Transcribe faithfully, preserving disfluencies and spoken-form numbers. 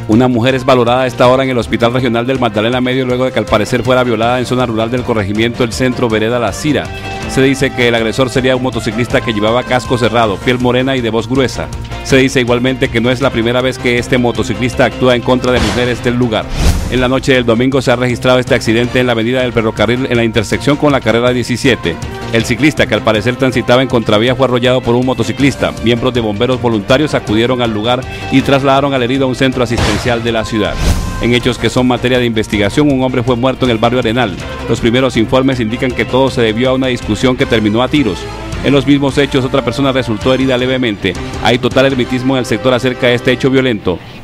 Una mujer es valorada a esta hora en el Hospital Regional del Magdalena Medio luego de que al parecer fuera violada en zona rural del corregimiento El Centro, vereda La Cira. Se dice que el agresor sería un motociclista que llevaba casco cerrado, piel morena y de voz gruesa. Se dice igualmente que no es la primera vez que este motociclista actúa en contra de mujeres del lugar. En la noche del domingo se ha registrado este accidente en la avenida del Ferrocarril en la intersección con la carrera diecisiete. El ciclista, que al parecer transitaba en contravía, fue arrollado por un motociclista. Miembros de bomberos voluntarios acudieron al lugar y trasladaron al herido a un centro asistencial de la ciudad. En hechos que son materia de investigación, un hombre fue muerto en el barrio Arenal. Los primeros informes indican que todo se debió a una discusión que terminó a tiros. En los mismos hechos, otra persona resultó herida levemente. Hay total hermetismo en el sector acerca de este hecho violento.